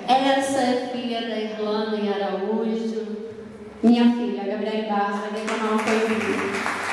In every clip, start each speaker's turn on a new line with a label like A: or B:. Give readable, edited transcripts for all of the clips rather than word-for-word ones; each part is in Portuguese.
A: Essa é filha da Irlanda Araújo. Minha filha, a Gabriele Barros, vai declamar uma poesia.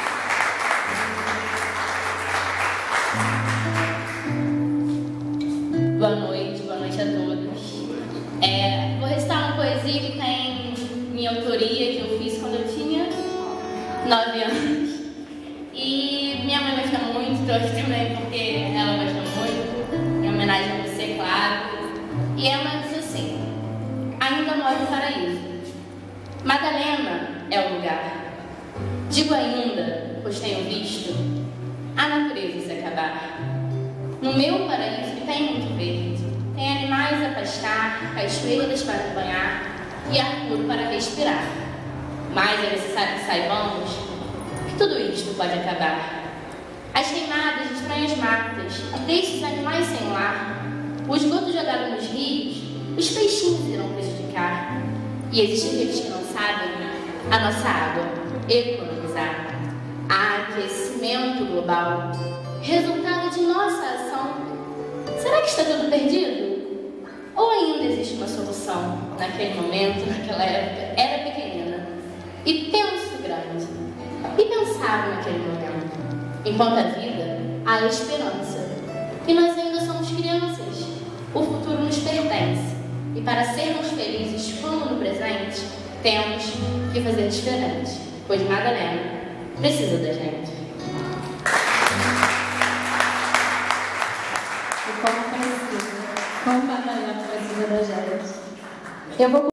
B: Boa noite a todos. Vou recitar uma poesia que tem minha autoria, que eu fiz quando eu tinha 9 anos. E minha mãe gosta muito, estou aqui também porque ela gosta muito. Em homenagem a você, claro. E ela diz assim: ainda moro no paraíso. Madalena é o lugar. Digo ainda, pois tenho visto a natureza se acabar. No meu paraíso que tem muito verde, tem animais a pastar, cachoeiras para banhar e ar puro para respirar. Mas é necessário que saibamos que tudo isto pode acabar. As queimadas de estranhas matas deixam os animais sem lar, o esgoto jogado nos rios, os peixinhos irão prejudicar. E existem aqueles que não sabem a nossa água economizar. Aquecimento global, resultado de nossa ação. Será que está tudo perdido? Ou ainda existe uma solução? Naquele momento, naquela época, era pequenina e penso grande. E pensava naquele momento: enquanto a vida, há esperança. E nós ainda somos crianças. O futuro nos pertence. E para sermos felizes como no presente, temos que fazer diferente. Pois Madalena precisa da gente.
A: Como Madalena precisa da gente. Eu vou